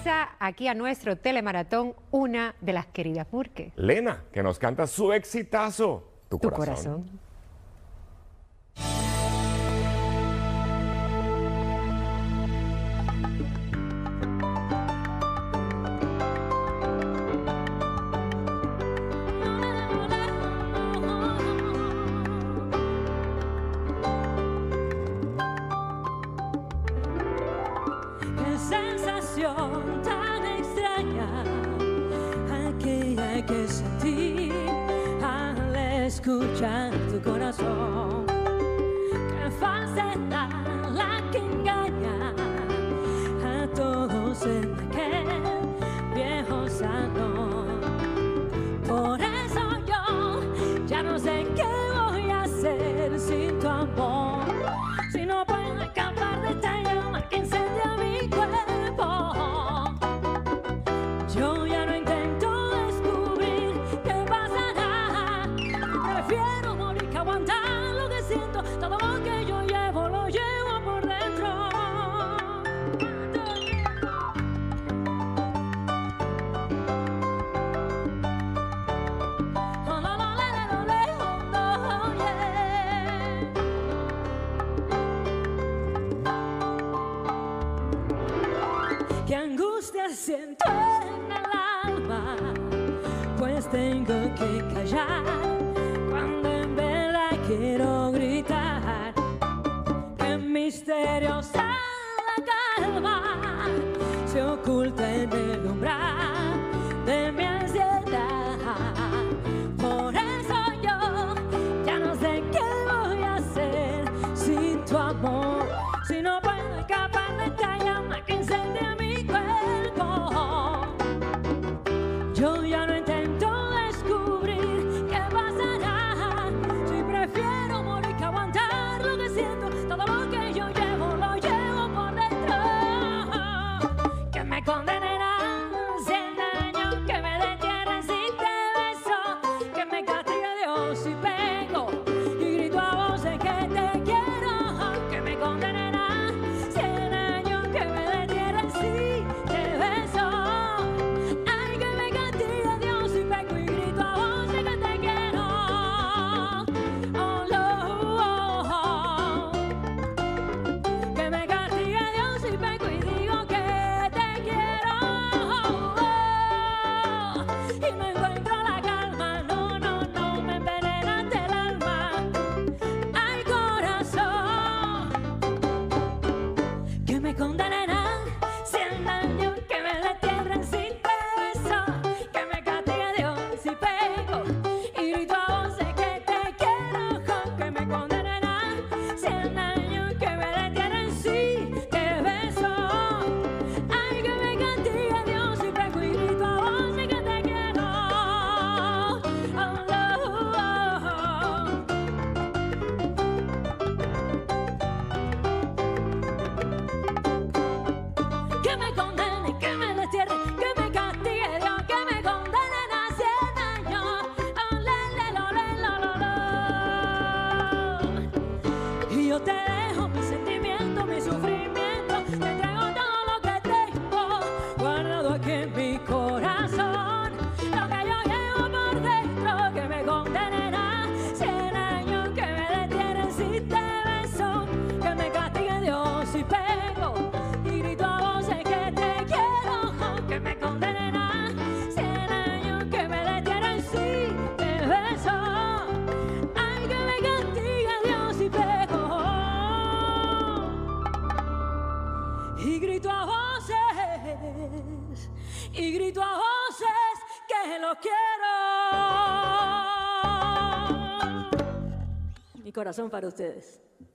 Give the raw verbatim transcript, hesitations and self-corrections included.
regresa aquí a nuestro telemaratón una de las queridas Burke. Lena, que nos canta su exitazo, Tu, Tu corazón. corazón. Sensación tan extraña, aquella que sentí al escuchar tu corazón. Qué falsedad la que engaña a todos en aquel viejo salón. Por eso yo ya no sé qué voy a hacer sin tu amor. Si no puedo escapar de esta llama que incendia mi cuerpo. Yo ya no intento descubrir qué pasará. Prefiero morir que aguantar lo que siento. Todo lo que yo llevo, lo llevo por dentro. Oh, no, no, le, no, le, oh, no, yeah. Qué angustia siento en el alma, pues tengo que callar cuando en verdad quiero gritar. Qué misteriosa la calma se oculta en el umbral de mi ansiedad. Por eso yo ya no sé qué voy a hacer sin tu amor. Si no puedo escapar de esta llama que incendia mi cuerpo. Yo ya no intento descubrir qué pasará. Si prefiero morir que aguantar lo que siento. Todo lo que yo llevo, lo llevo por dentro. Que me condenarán cien años, que me destierren si te beso. Que me castigue Dios si pego y grito a voces que te quiero. Que me condenarán cien años, que me destierren si te beso. Ay, que me castigue Dios si pego y grito a voces que te quiero. Oh, no, oh, oh. Que me castigue Dios si pego y digo que te quiero. Oh, y no encuentro la calma, no, no, no, me envenenaste el alma. Ay, corazón, que me condenarán cien años, que me destierren si te beso. Que me castigue Dios si pego y grito a voces que te quiero. Que me condenarán cien años, que me destierren si te beso. Ay, que me castigue Dios si pego y grito a voces que te quiero. Oh, no, que me condene, que me destierre, que me castigue Dios, que me condenen a cien años. Oh, le, le, lo, le, lo, lo, lo. Y yo te dejo mi sentimiento, mi sufrimiento, te entrego todo lo que tengo guardado aquí en mi corazón. Lo que yo llevo por dentro, que me condenen a cien años, que me detienen si te beso. Que me castigue Dios si pego y grito a voces que te quiero. Que me condenen a cien años, que me detienen si te beso. Ay, que me castigue Dios si pego y grito a voces, y grito a voces que lo quiero. Mi corazón para ustedes.